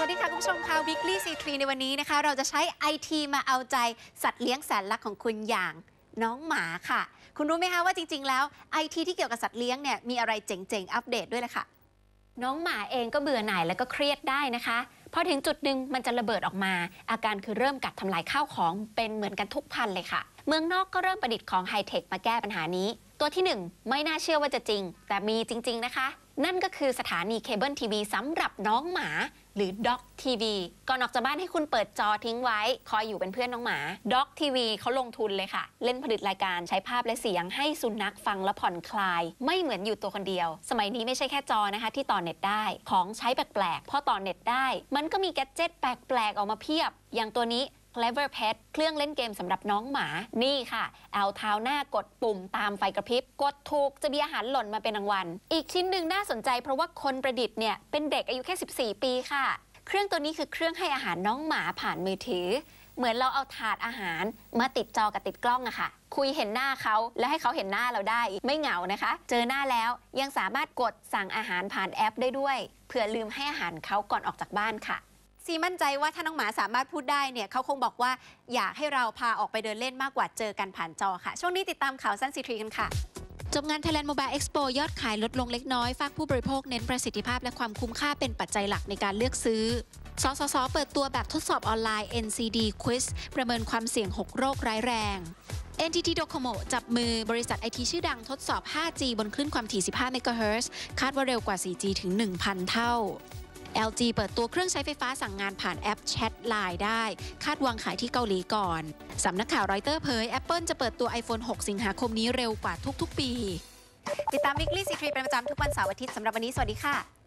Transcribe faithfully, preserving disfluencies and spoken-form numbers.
วัสดีค่ะคุณผู้ชมค่ะ Weekly ซี ทรี ในวันนี้นะคะเราจะใช้ ไอ ที มาเอาใจสัตว์เลี้ยงแสนรักของคุณอย่างน้องหมาค่ะคุณรู้ไหมคะว่าจริงๆแล้ว ไอ ที ที่เกี่ยวกับสัตว์เลี้ยงเนี่ยมีอะไรเจ๋งๆอัปเดตด้วยแหละค่ะน้องหมาเองก็เบื่อหน่ายและก็เครียดได้นะคะพอถึงจุดหนึ่งมันจะระเบิดออกมาอาการคือเริ่มกัดทำลายข้าวของเป็นเหมือนกันทุกพันเลยค่ะเมืองนอกก็เริ่มประดิษฐ์ของไฮเทคมาแก้ปัญหานี้ตัวที่หนึ่งไม่น่าเชื่อว่าจะจริงแต่มีจริงๆนะคะนั่นก็คือสถานีเคเบิลทีวีสำหรับน้องหมาหรือ Dog ที วี ก่อนออกจากบ้านให้คุณเปิดจอทิ้งไว้คอยอยู่เป็นเพื่อนน้องหมา Dog ที วี เขาลงทุนเลยค่ะเล่นผลิตรายการใช้ภาพและเสียงให้สุนัขฟังและผ่อนคลายไม่เหมือนอยู่ตัวคนเดียวสมัยนี้ไม่ใช่แค่จอนะคะที่ต่อเน็ตได้ของใช้แปลกๆพอต่อเน็ตได้มันก็มีแกดเจ็ตแปลกๆออกมาเพียบอย่างตัวนี้Clever Pet เครื่องเล่นเกมสำหรับน้องหมานี่ค่ะเอาเท้าหน้ากดปุ่มตามไฟกระพริบกดถูกจะมีอาหารหล่นมาเป็นรางวัลอีกชิ้นหนึ่งน่าสนใจเพราะว่าคนประดิษฐ์เนี่ยเป็นเด็กอายุแค่สิบสี่ปีค่ะเครื่องตัวนี้คือเครื่องให้อาหารน้องหมาผ่านมือถือเหมือนเราเอาถาดอาหารมาติดจอกับติดกล้องอะค่ะคุยเห็นหน้าเขาแล้วให้เขาเห็นหน้าเราได้ไม่เหงานะคะเจอหน้าแล้วยังสามารถกดสั่งอาหารผ่านแอปได้ด้วยเผื่อลืมให้อาหารเขาก่อนออกจากบ้านค่ะซีมั่นใจว่าถ้าน้องหมาสามารถพูดได้เนี่ยเขาคงบอกว่าอยากให้เราพาออกไปเดินเล่นมากกว่าเจอกันผ่านจอค่ะช่วงนี้ติดตามข่าวสั้นซี ทรี กันค่ะจบงาน Thailand Mobile Expo ยอดขายลดลงเล็กน้อยฝากผู้บริโภคเน้นประสิทธิภาพและความคุ้มค่าเป็นปัจจัยหลักในการเลือกซื้อสสสเปิดตัวแบบทดสอบออนไลน์ เอ็น ซี ดี Quiz ประเมินความเสี่ยงหกโรคร้ายแรง เอ็น ที ที Docomo จับมือบริษัท ไอ ที ชื่อดังทดสอบ ห้าจี บนคลื่นความถี่ สิบห้า เมกะเฮิรตซ์คาดว่าเร็วกว่า สี่จี ถึง หนึ่งพัน เท่าแอล จี เปิดตัวเครื่องใช้ไฟฟ้าสั่งงานผ่านแอปแชท ไลน์ ได้คาดวางขายที่เกาหลีก่อนสำนักข่าวรอยเตอร์เผย Apple จะเปิดตัว ไอโฟน หก สิงหาคมนี้เร็วกว่าทุกๆปีติดตาม Weekly ซี ทรี เป็นประจำทุกวันเสาร์อาทิตย์สำหรับวันนี้สวัสดีค่ะ